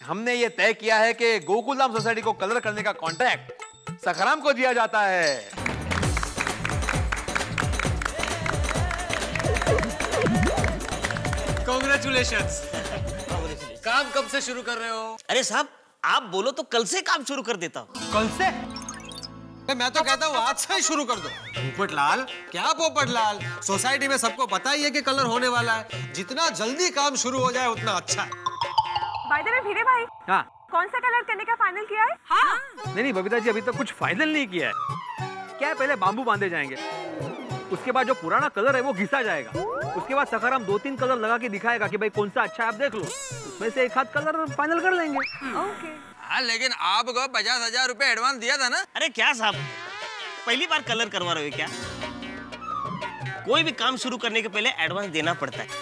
हमने ये तय किया है कि गोकुलधाम सोसाइटी को कलर करने का कॉन्ट्रैक्ट सखाराम को दिया जाता है। कांग्रेचुलेशंस। काम कब से शुरू कर रहे हो? अरे साहब आप बोलो तो कल से काम शुरू कर देता हूँ। कल से? मैं तो कहता हूँ आज से ही शुरू कर दो। पोपटलाल, क्या पोपटलाल, सोसाइटी में सबको पता ही है कि कलर होने वाला है। जितना जल्दी काम शुरू हो जाए उतना अच्छा है। बाय द वे भिड़े भाई, हाँ कौन सा कलर करने का फाइनल किया है? हाँ। नहीं बबीता जी, अभी तक कुछ फाइनल नहीं किया है। क्या है, पहले बांबू बांधे जाएंगे, उसके बाद जो पुराना कलर है वो घिसा जाएगा, उसके बाद सखाराम 2-3 कलर लगा के दिखाएगा कि भाई कौन सा अच्छा है, आप देख लो, उसमें से एक हाथ कलर फाइनल कर लेंगे। ओके। हाँ लेकिन आपको 50,000 रुपए एडवांस दिया था ना? अरे क्या साहब, पहली बार कलर करवा रहे हो क्या? कोई भी काम शुरू करने के पहले एडवांस देना पड़ता है।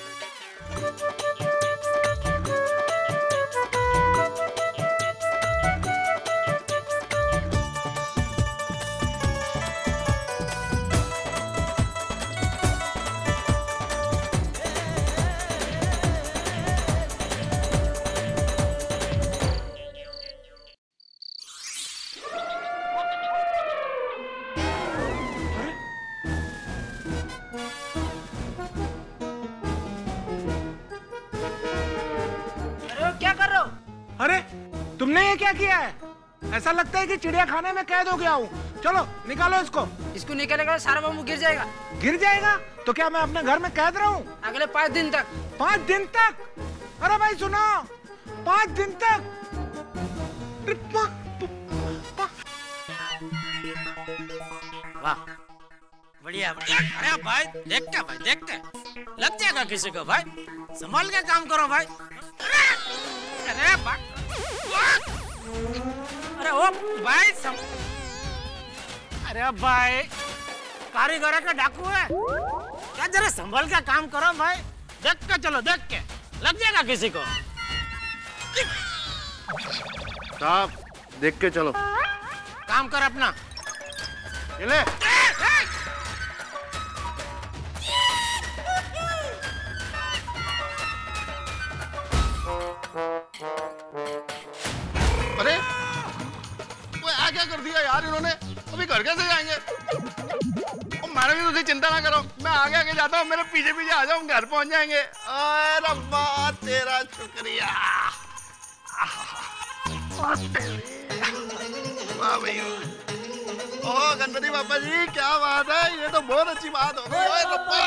अरे तुमने ये क्या किया है? ऐसा लगता है कि चिड़िया खाने में कैद हो गया हूँ। चलो निकालो इसको। इसको निकालेगा सारा बाबू गिर जाएगा। गिर जाएगा? तो क्या मैं अपने घर में कैद रहूं? अगले 5 दिन तक। 5 दिन तक? अरे भाई सुनो, 5 दिन तक? वाह बढ़िया बढ़िया। अरे भाई देख के लग जाएगा किसी को। भाई संभाल के काम करो भाई। अरे अरे ओ भाई अरे भाई कारीगर का डाकू है क्या? जरा संभाल के काम करो भाई। देख के चलो, देख के लग जाएगा किसी को। साहब देख के चलो। काम कर अपना। ये ले। अरे वो आ क्या कर दिया यार इन्होंने? अभी घर कैसे जाएंगे? मैडम जी तुझे चिंता ना करो, मैं आगे आगे जाता हूँ, मेरे पीछे पीछे आ जाओ, घर पहुंच जाएंगे। अरे अब्बा तेरा शुक्रिया। वाह भाई, ओह गणपति बाबा जी क्या बात है, ये तो बहुत अच्छी बात हो गई।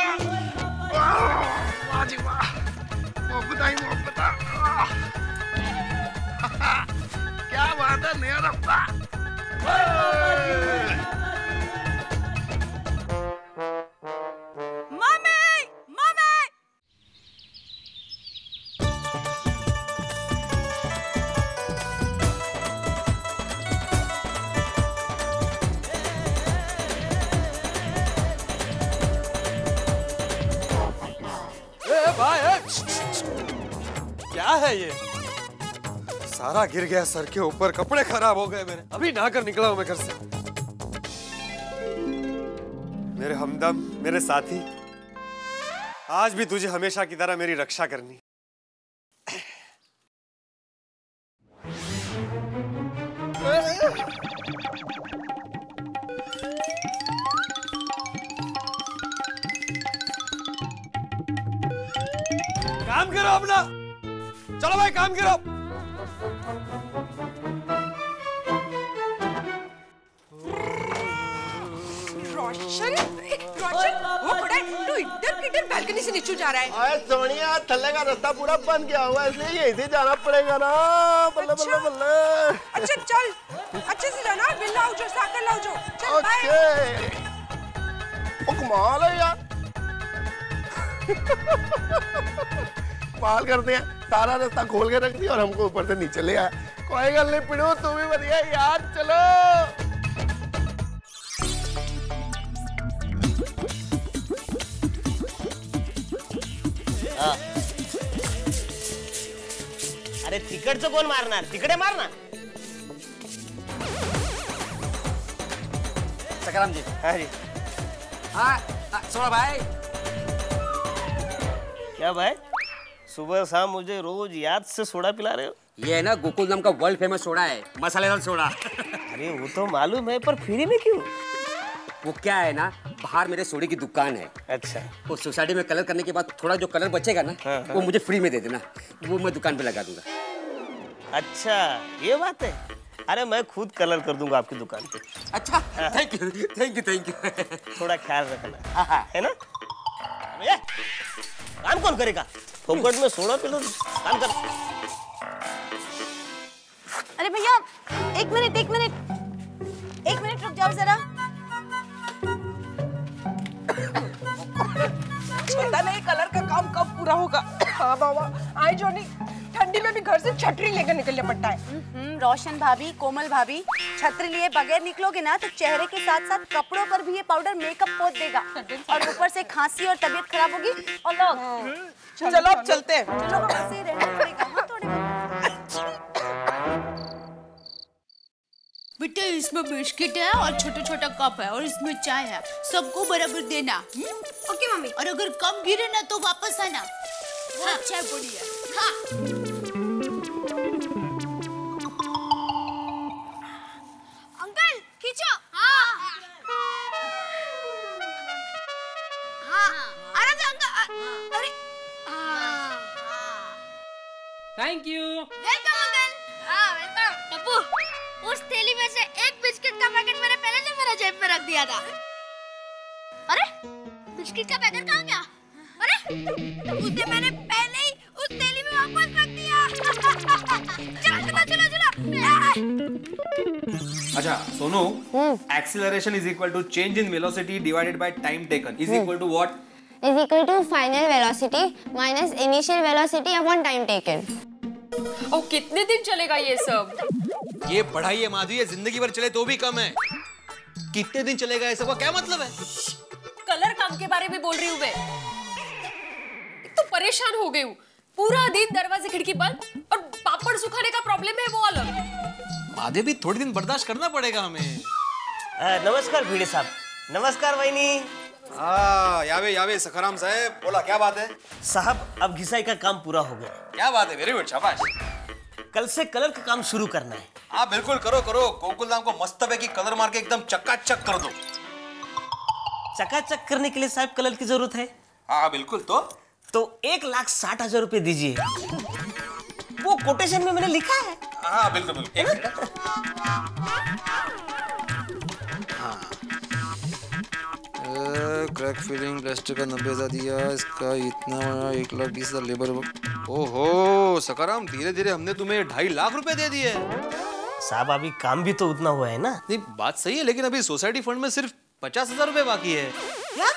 वाह जी वाह, मोहब्बत ही मोहब्बत। क्या बात है, नया रफ्ता। Mummy, mummy. भाई क्या है ये? सारा गिर गया सर के ऊपर, कपड़े खराब हो गए मेरे। अभी नहाकर निकला हूं मैं घर से। मेरे हमदम, मेरे साथी, आज भी तुझे हमेशा की तरह मेरी रक्षा करनी। काम करो अपना, चलो भाई काम करो। रोशन, वो खड़ा है, तू इधर किधर बालकनी से नीचे जा रहा है? अरे सोनिया, थल्ले का रास्ता पूरा बंद किया हुआ है, इसलिए यहीं से जाना पड़ेगा ना। बल्ले बल्ले बल्ले। अच्छा चल, अच्छे से जाना, बिल लाओ जो, साकर लाओ जो। चल बाय। ओ कमाल है यार। कमाल करते हैं, सारा रास्ता खोल के रख दिया और हमको ऊपर से नीचे ले आया। कोई गल नहीं पिड़ो, तू भी बढ़िया यार, चलो। अरे तिकडचं कोण मारणार? तिकडे मार ना। सखाराम जी। हाँ जी। हाँ 16 भाई। क्या भाई? सुबह शाम मुझे रोज याद से सोडा पिला रहे हो। ये है ना गोकुल नाम का वर्ल्ड फेमस सोडा है, मसालेदार सोडा। अरे वो तो मालूम है, पर फ्री में क्यों? वो क्या है ना, बाहर मेरे सोडे की दुकान है। अच्छा। वो सोसाइटी में कलर करने के बाद थोड़ा जो कलर बचेगा ना, वो मुझे फ्री में दे देना, वो मैं दुकान पे लगा दूंगा। अच्छा ये बात है। अरे मैं खुद कलर कर दूंगा आपकी दुकान पे। अच्छा, thank you thank you thank you. थोड़ा ख्याल रखना, है ना? भैया काम कौन करेगा? फोकट में सोडा पिलो, काम कर। अरे भैया एक मिनट रुक जाओ जरा। पता नहीं कलर का काम कब पूरा होगा। हाँ बाबा, आए जॉनी, ठंडी में भी घर से छतरी लेकर निकलना पड़ता है। रोशन भाभी, कोमल भाभी, छतरी लिए बगैर निकलोगे ना तो चेहरे के साथ साथ कपड़ों पर भी ये पाउडर मेकअप पोत देगा और ऊपर से खांसी और तबीयत खराब होगी। और लोग चलो अब चलते हैं। चलो ऐसे ही रहना पड़ेगा। हाँ थोड़े बेटे इसमें बिस्किट है और छोटा छोटा कप है और इसमें चाय है, सबको बराबर देना। Okay mummy. और अगर कम गिरे ना तो वापस आना। हाँ चाय बढ़िया। हाँ अंकल खींचो। हाँ अरे अंकल, अरे थैंक यू। Welcome uncle. हाँ वेलकम। टप्पू, उस थैली में से एक बिस्किट का पैकेट मैंने पहले से मेरे जेब में रख दिया था। अरे बिस्किट का पैकेट कहाँ गया? अरे उसे मैंने पहले ही उस थैली में वापस रख दिया। चलो। अच्छा Sonu, acceleration is equal to change in velocity divided by time taken is equal to what? Is equal to final velocity minus initial velocity upon time taken. और कितने दिन चलेगा ये सब? ये पढ़ाई है माधवी, ये जिंदगी भर चले तो भी कम है। कितने दिन चलेगा ये सब का क्या मतलब है? कलर काम के बारे में बोल रही हूँ मैं। एक तो परेशान हो गई हूँ, पूरा दिन दरवाजे खिड़की बंद और पापड़ सुखाने का प्रॉब्लम है वो अलग। माधवी भी थोड़ी दिन बर्दाश्त करना पड़ेगा हमें। नमस्कार भिड़े साहब। नमस्कार वहीनी। यावे सखाराम साहब, बोला क्या बात है? साहब अब घिसाई का काम पूरा हो गया। क्या बात है, वेरी गुड, शाबाश। कल से कलर का काम शुरू करना है। हाँ बिल्कुल करो। गोकुल नाम को मस्त है कि कलर मार के एकदम चकाचक कर दो। चकाचक करने के लिए साहब कलर की जरूरत है। हाँ बिल्कुल। तो 1,60,000 रुपए दीजिए। वो कोटेशन में मैंने लिखा है। हाँ बिल्कुल। क्रैक फिलिंग प्लास्टिक का 90,000 दिया, इसका इतना 1,20,000 लेबर। ओहो सकाराम, धीरे धीरे हमने तुम्हें 2.5 लाख रुपए दे दिए। साहब अभी काम भी तो उतना हुआ है ना। नहीं बात सही है, लेकिन अभी सोसाइटी फंड में सिर्फ 50,000 रुपए बाकी है। क्या?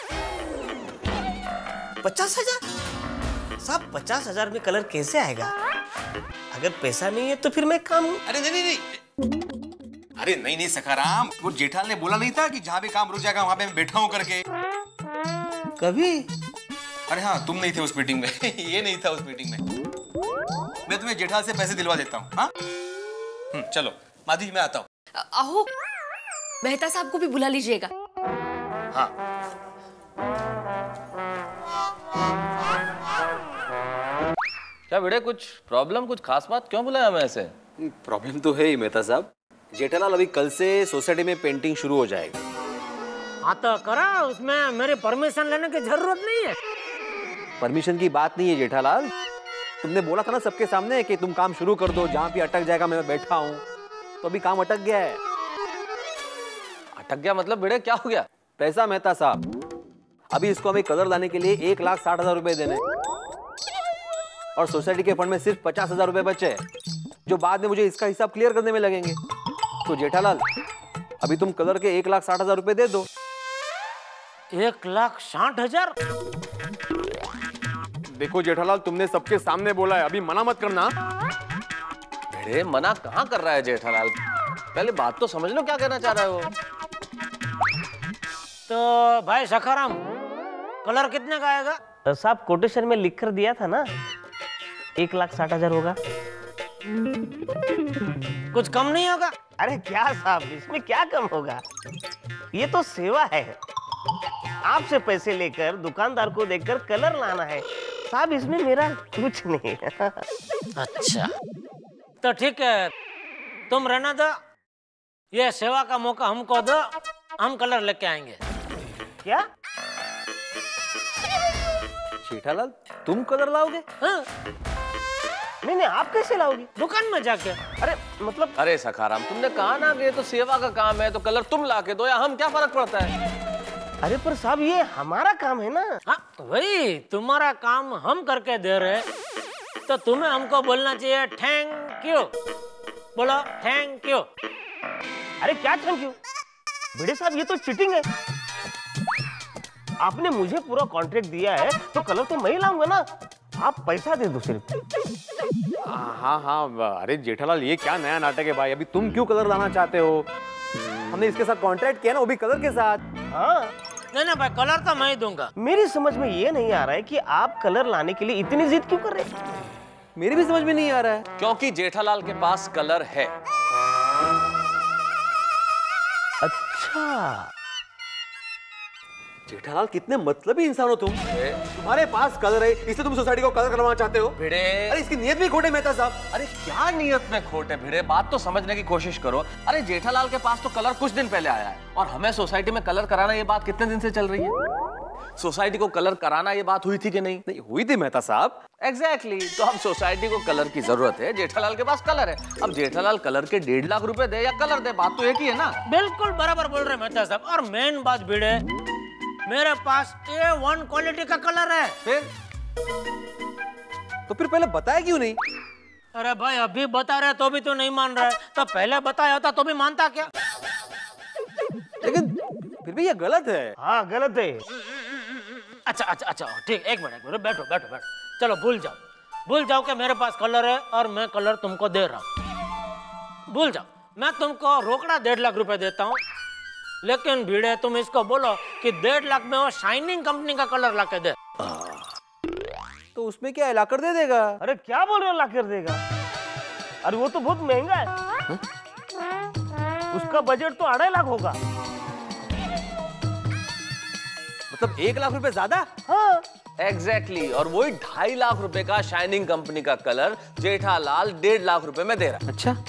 50,000? साहब 50,000 में कलर कैसे आएगा? अगर पैसा नहीं है तो फिर मैं काम। अरे नहीं। अरे नहीं सखाराम, वो जेठाल ने बोला नहीं था कि जहाँ भी काम रुक जाएगा वहां पे मैं बैठा हूँ करके। कभी? अरे हाँ तुम नहीं थे उस मीटिंग में। ये नहीं था उस मीटिंग में। मैं तुम्हें जेठाल से पैसे दिलवा देता हूँ। हाँ चलो माधवी मैं आता हूँ। आहो मेहता साहब को भी बुला लीजिएगा। हाँ क्या बेटे कुछ प्रॉब्लम, कुछ खास बात, क्यों बुलाया हमें ऐसे? प्रॉब्लम तो है ही मेहता साहब। जेठालाल अभी कल से सोसाइटी में पेंटिंग शुरू हो जाएगी। हाँ तो करा, उसमें मेरी परमिशन लेने की जरूरत नहीं है। परमिशन की बात नहीं है जेठालाल, तुमने बोला था ना सबके सामने कि तुम काम शुरू कर दो, जहाँ भी अटक जाएगा मैं बैठा हूँ। तो अभी काम अटक गया है। अटक गया मतलब बेटे क्या हो गया? पैसा मेहता साहब, अभी इसको हमें कलर लाने के लिए 1,60,000 रुपए देने और सोसाइटी के फंड में सिर्फ 50,000 रुपए बचे, जो बाद में मुझे इसका हिसाब क्लियर करने में लगेंगे। तो जेठालाल अभी तुम कलर के 1,60,000 रुपए दे दो। 1,60,000? देखो जेठालाल तुमने सबके सामने बोला है, अभी मना मत करना। बेटे मना कहाँ कर रहा है जेठालाल, पहले बात तो समझ लो क्या कहना चाह रहा है वो। तो भाई सखाराम कलर कितने का आएगा? साहब कोटेशन में लिख कर दिया था ना 1,60,000 होगा। कुछ कम नहीं होगा? अरे क्या साहब इसमें क्या कम होगा, ये तो सेवा है। आपसे पैसे लेकर दुकानदार को देकर कलर लाना है, साहब इसमें मेरा कुछ नहीं है। अच्छा तो ठीक है, तुम रहना दो, ये सेवा का मौका हमको दो, हम कलर लेके आएंगे। क्या जेठालाल तुम कलर लाओगे? हाँ। नहीं, आप कैसे लाओगी? दुकान में जाके। अरे मतलब, अरे सखाराम, तुमने कहा ना कि ये तो सेवा का काम है, तो कलर तुम ला के दो या हम, क्या फर्क पड़ता है? अरे पर साहब ये हमारा काम है ना। हाँ वही, तुम्हारा काम हम करके दे रहे, तो तुम्हें हमको बोलना चाहिए थैंक यू। बोलो थैंक यू। अरे क्या थैंक यू भिड़े साहब, ये तो चीटिंग है। आपने मुझे पूरा कॉन्ट्रैक्ट दिया है तो कलर तो मैं ही लाऊंगा ना, आप पैसा दे दो सिर्फ। हाँ हाँ, अरे जेठालाल ये क्या नया नाटक है भाई? अभी तुम क्यों कलर लाना चाहते हो? हमने इसके साथ कॉन्ट्रैक्ट किया ना, वो भी कलर के साथ। हाँ नहीं भाई, कलर तो मैं ही दूंगा। मेरी समझ में ये नहीं आ रहा है कि आप कलर लाने के लिए इतनी जिद क्यों कर रहे हैं? मेरी भी समझ में नहीं आ रहा है। क्योंकि जेठालाल के पास कलर है। अच्छा जेठालाल कितने मतलबी इंसान हो तुम। तुम्हारे पास कलर है इसलिए तुम सोसाइटी को कलर करवाना चाहते हो? भिड़े, अरे इसकी नीयत भी खोटे मेहता साहब। अरे क्या नीयत में खोट है भिड़े, बात तो समझने की कोशिश करो। अरे जेठालाल के पास तो कलर कुछ दिन पहले आया है, और हमें सोसाइटी में कलर कराना ये बात कितने दिन से चल रही है? सोसाइटी को कलर कराना ये बात हुई थी कि नहीं? नहीं हुई थी मेहता साहब। एग्जैक्टली, तो अब सोसाइटी को कलर की जरूरत है, जेठालाल के पास कलर है। अब जेठालाल कलर के 1.5 लाख रुपए दे या कलर दे, बात तो एक ही है ना। बिल्कुल बराबर बोल रहे मेहता साहब। और मेन बात भिड़े, मेरे पास A1 क्वालिटी का कलर है। तो फिर पहले बताया क्यों नहीं? अरे भाई अभी बता रहे तो भी तो नहीं मान रहा है, तो पहले बताया होता तो भी मानता क्या? लेकिन फिर भी ये गलत है। हाँ गलत है। अच्छा ठीक, एक मिनट बैठो। चलो भूल जाओ कि मेरे पास कलर है और मैं कलर तुमको दे रहा हूँ। भूल जाओ, मैं तुमको रोकड़ा 1.5 लाख रुपए देता हूँ, लेकिन भिड़े तुम इसको बोलो कि 1.5 लाख में वो शाइनिंग कंपनी का कलर लाके दे। तो उसमें क्या है, लाकर दे देगा? अरे क्या बोल रहे हो लाकर देगा? अरे वो तो बहुत महंगा है। उसका बजट तो 2.5 लाख होगा। मतलब 1 लाख रुपए ज्यादा? हाँ एग्जैक्टली, और वही 2.5 लाख रुपए का शाइनिंग कंपनी का कलर जेठालाल 1.5 लाख रुपए में दे रहा है। अच्छा,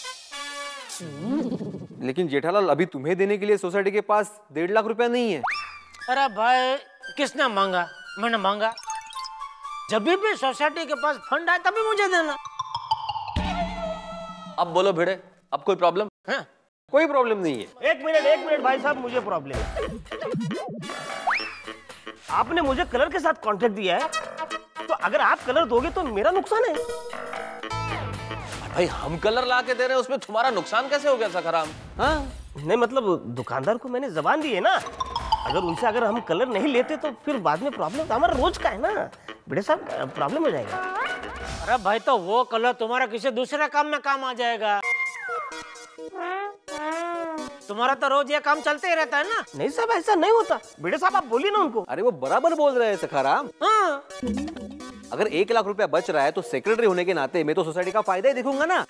लेकिन जेठालाल अभी तुम्हें देने के लिए सोसाइटी के पास 1.5 लाख रुपया नहीं है। अरे भाई किसने मांगा? मैंने मांगा। जब भी सोसाइटी के पास फंड आए तभी मुझे देना। अब बोलो भिड़े, अब कोई प्रॉब्लम है? कोई प्रॉब्लम नहीं है। एक मिनट भाई साहब, मुझे प्रॉब्लम है। आपने मुझे कलर के साथ कॉन्ट्रैक्ट दिया है, तो अगर आप कलर दोगे तो मेरा नुकसान है। भाई हम कलर ला के दे रहे हैं, उसमें तुम्हारा नुकसान कैसे हो गया सखाराम? हाँ नहीं, मतलब दुकानदार को मैंने जबान दी है ना, अगर हम कलर नहीं लेते तो फिर बाद में प्रॉब्लम तो हमारा रोज का है ना बड़े साहब, प्रॉब्लम हो जाएगा। अरे भाई तो वो कलर तुम्हारा किसी दूसरे काम में काम आ जाएगा। तुम्हारा तो रोज ये काम चलते ही रहता है ना। नहीं साहब, ऐसा नहीं होता। बेटे साहब आप बोलिए ना उनको। अरे वो बराबर बोल रहे हैं सखाराम। हाँ। अगर 1 लाख रुपया बच रहा है तो सेक्रेटरी होने के नाते मैं तो सोसाइटी का फायदा ही देखूंगा ना।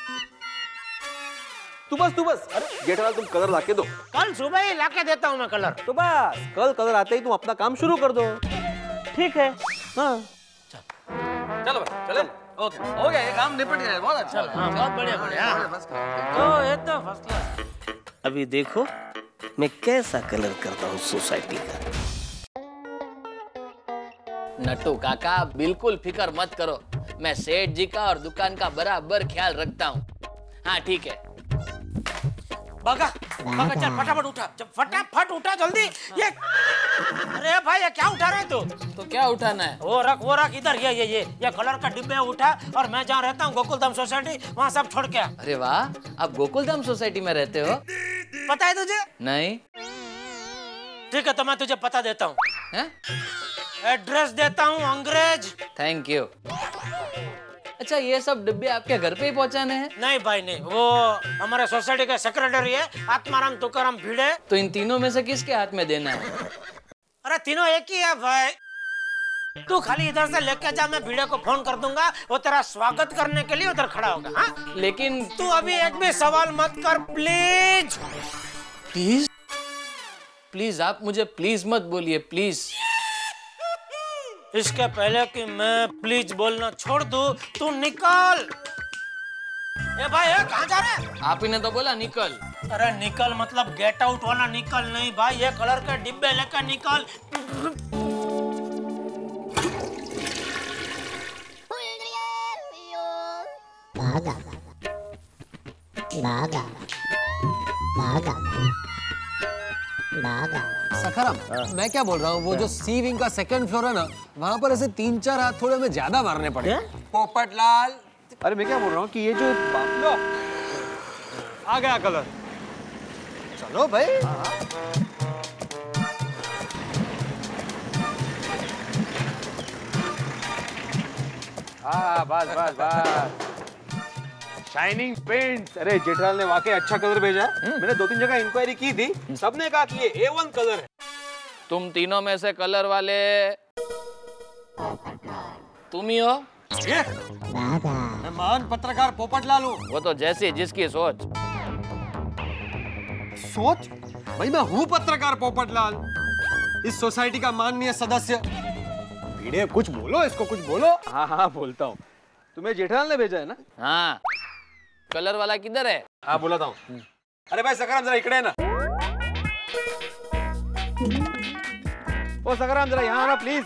तू बस अरे जेठालाल तुम कलर लाके दो। कल सुबह ही लाके देता हूँ मैं कलर। तो बस कल कलर आते ही तुम अपना काम शुरू कर दो। ठीक है। हाँ चलो भाई, चलो ओके, हो गया, ये काम निपट गया। बहुत अच्छा। हाँ, बहुत बढ़िया। तो ये तो फर्स्ट क्लास। अभी देखो मैं कैसा कलर करता हूँ सोसाइटी का। नट्टू काका बिल्कुल फिक्र मत करो, मैं सेठ जी का और दुकान का बराबर ख्याल रखता हूँ। हाँ ठीक है। बागा चल फटाफट उठा, फटाफट उठा जल्दी। ये अरे भाई ये क्या उठा रहे तू? तो क्या उठाना है? वो रख इधर। ये कलर का डिब्बे उठा, और मैं जहाँ रहता हूँ गोकुलधाम सोसाइटी, वहाँ सब छोड़ के। अरे वाह, आप गोकुलधाम सोसाइटी में रहते हो? पता है तुझे? नहीं। ठीक है तो मैं तुझे पता देता हूँ, एड्रेस देता हूँ अंग्रेज। Thank you. अच्छा ये सब डिब्बे आपके घर पे ही पहुंचाने हैं? नहीं भाई नहीं, वो हमारे सोसाइटी का सेक्रेटरी है आत्माराम तुकाराम भिड़े। तो इन तीनों में से किसके हाथ में देना है? अरे तीनों एक ही है भाई। तू खाली इधर से लेके जा, मैं भिड़े को फोन कर दूंगा, वो तेरा स्वागत करने के लिए उधर खड़ा होगा। हाँ लेकिन तू अभी एक भी सवाल मत कर प्लीज। प्लीज आप मुझे प्लीज मत बोलिए, प्लीज। इसके पहले कि मैं प्लीज बोलना छोड़ दूं, तू निकल। ए भाई, कहाँ जा रहे हैं? आप ही ने तो बोला निकल। अरे निकल मतलब गेट आउट वाला निकल नहीं भाई, ये कलर के डिब्बे लेकर निकल। भागा भागा भागा भागा। सखाराम, मैं क्या बोल रहा हूँ, वो जो सी विंग का सेकंड फ्लोर है ना, वहाँ पर ऐसे 3-4 हाथ थोड़े हमें ज्यादा मारने पड़े। पोपटलाल, अरे मैं क्या बोल रहा हूँ कि ये जो लो आ गया कलर, चलो भाई। हाँ बस बस बस। Shining paints. अरे जेठालाल ने वाकई अच्छा कलर भेजा है। मैंने 2-3 जगह इंक्वायरी की थी, सबने कहा कि ये A1 कलर है। तुम तीनों में से कलर वाले तुम ही हो? ये मैं महान पत्रकार पोपटलाल हूँ। वो तो जैसी जिसकी सोच। सोच? भाई मैं हूँ पत्रकार पोपटलाल, इस सोसाइटी का माननीय सदस्य। भिड़े कुछ बोलो, इसको कुछ बोलो। हाँ हाँ बोलता हूँ। तुम्हें जेठालाल ने भेजा है ना? हाँ। कलर वाला किधर है? हाँ बोला था। अरे भाई सखाराम जरा इकड़े ना। ओ सखाराम जरा यहाँ आना प्लीज।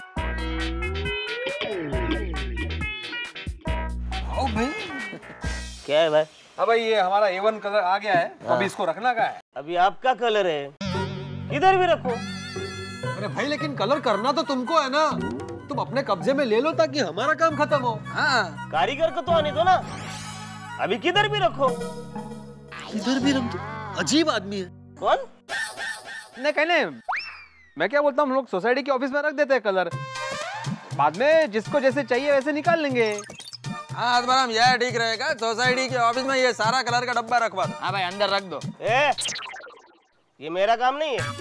आओ भाई। क्या है भाई? हाँ भाई ये हमारा A1 कलर आ गया है, अभी इसको रखना का है। अभी आपका कलर है, इधर भी रखो। अरे भाई लेकिन कलर करना तो तुमको है ना, तुम अपने कब्जे में ले लो ताकि हमारा काम खत्म हो। हाँ कारीगर को तो आने दो ना, अभी किधर भी रखो। किधर भी रख दो? अजीब आदमी है। कौन? नहीं कहने, मैं क्या बोलता हूँ, हम लोग सोसाइटी के ऑफिस में रख देते हैं कलर, बाद में जिसको जैसे चाहिए वैसे निकाल लेंगे। हाँ आत्माराम, यह ठीक रहेगा। सोसाइटी के ऑफिस में ये सारा कलर का डब्बा रखवा दो। हाँ भाई अंदर रख दो। ये मेरा काम नहीं है।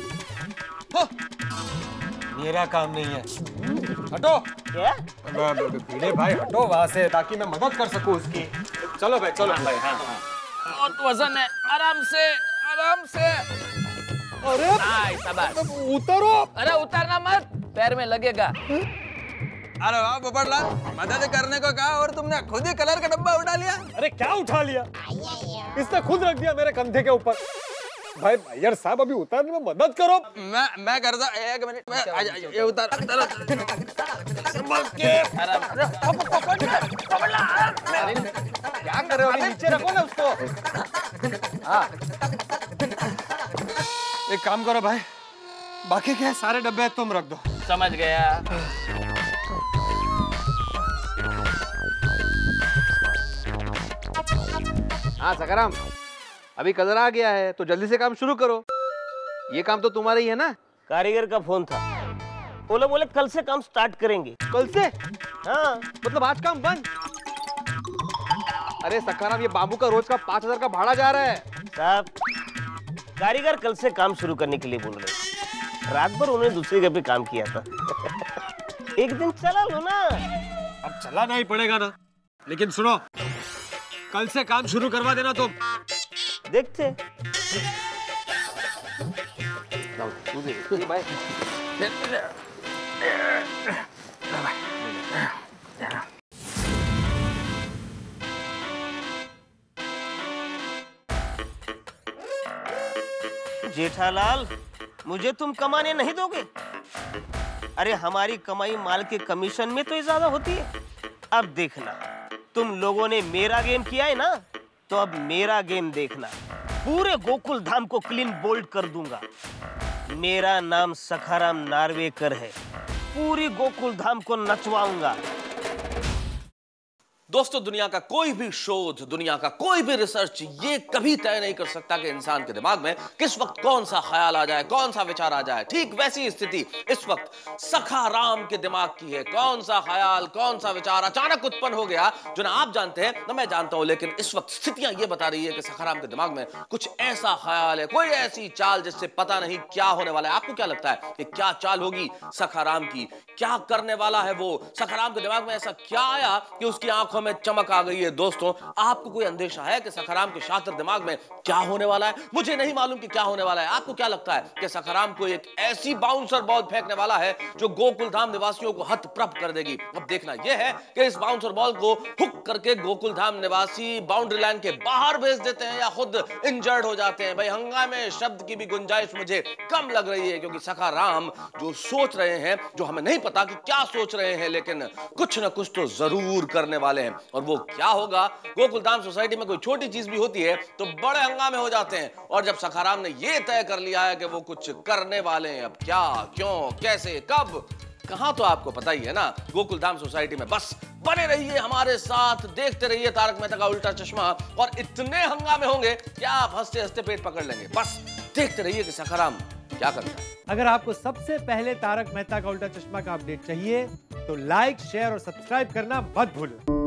मेरा काम नहीं है। हटो। क्या? भिड़े भाई हटो वहाँ से, ताकि मैं मदद कर सकूँ उसकी। चलो भाई चलो भाई। हाँ हाँ। बहुत वजन है, आराम से आराम से। अरे शाबाश। उतरो। अरे उतारना मत, पैर में लगेगा। अरे वाह पोपटलाल, मदद करने को कहा और तुमने खुद ही कलर का डब्बा उठा लिया। अरे क्या उठा लिया, इसने खुद रख दिया मेरे कंधे के ऊपर। भाई यार साहब अभी उतारने में मदद करो। मैं करता, एक मिनट में ये उतार। क्या कर रहे हो, नीचे रखो ना उसको। हाँ एक काम करो भाई, बाकी के सारे डब्बे तुम रख दो। समझ गया। हाँ सखाराम, अभी कलर आ गया है तो जल्दी से काम शुरू करो। ये काम तो तुम्हारा ही है ना? कारीगर का फोन था, बोले कल से काम स्टार्ट करेंगे। कल से? हाँ मतलब आज काम बंद? अरे सखाराम, ये बाबू का रोज का 5,000 का भाड़ा जा रहा है। साहब कारीगर कल से काम शुरू करने के लिए बोल रहे, रात भर उन्होंने दूसरी जगह पे काम किया था। एक दिन चला लो ना। अब चलाना ही पड़ेगा ना, लेकिन सुनो, कल से काम शुरू करवा देना तुम। देखते। भाई जेठालाल, मुझे तुम कमाने नहीं दोगे? अरे हमारी कमाई माल के कमीशन में तो ज्यादा होती है। अब देखना, तुम लोगों ने मेरा गेम किया है ना, तो अब मेरा गेम देखना। पूरे गोकुल धाम को क्लीन बोल्ड कर दूंगा। मेरा नाम सखाराम नार्वेकर है, पूरी गोकुल धाम को नचवाऊंगा। दोस्तों, दुनिया का कोई भी शोध, दुनिया का कोई भी रिसर्च ये कभी तय नहीं कर सकता कि इंसान के दिमाग में किस वक्त कौन सा ख्याल आ जाए, कौन सा विचार आ जाए। ठीक वैसी स्थिति इस वक्त सखाराम के दिमाग की है। कौन सा ख्याल, कौन सा विचार अचानक उत्पन्न हो गया, जो ना आप जानते हैं ना मैं जानता हूं, लेकिन इस वक्त स्थितियां ये बता रही है कि सखाराम के दिमाग में कुछ ऐसा ख्याल है, कोई ऐसी चाल जिससे पता नहीं क्या होने वाला है। आपको क्या लगता है कि क्या चाल होगी सखाराम की? क्या करने वाला है वो? सखाराम के दिमाग में ऐसा क्या आया कि उसकी आंखों आंखों में चमक आ गई है। दोस्तों, आपको कोई अंदेशा है कि सखाराम के शातिर दिमाग में क्या होने वाला है? मुझे नहीं मालूम कि क्या होने वाला है। आपको क्या लगता है कि सखाराम को एक ऐसी बाउंसर बॉल फेंकने वाला है जो गोकुल धाम निवासियों को हतप्रभ कर देगी? अब देखना यह है कि इस बाउंसर बॉल को हुक करके गोकुल धाम निवासी बाउंड्री लाइन के बाहर भेज देते हैं या खुद इंजर्ड हो जाते हैं। भाई, हंगामे शब्द की भी गुंजाइश मुझे कम लग रही है, क्योंकि सखाराम जो सोच रहे हैं, जो हमें नहीं पता कि क्या सोच रहे हैं, लेकिन कुछ ना कुछ तो जरूर करने वाले हैं। और वो क्या होगा? गोकुल धाम सोसाइटी में कोई छोटी चीज भी होती है तो बड़े हंगामे हो जाते हैं, और जब सखाराम ने ये तय कर लिया है कि वो कुछ करने वाले हैं, अब क्या, क्यों, कैसे, कब, कहां, तो आपको पता ही है ना। गोकुल धाम सोसाइटी में बस बने रहिए हमारे साथ, देखते रहिए तारक मेहता का उल्टा चश्मा, और इतने हंगामे होंगे कि आप हंसते हंसते पेट पकड़ लेंगे। बस देखते रहिए कि सखाराम क्या करता है। अगर आपको सबसे पहले तारक मेहता का उल्टा चश्मा का अपडेट चाहिए तो लाइक, शेयर और सब्सक्राइब करना मत भूलो।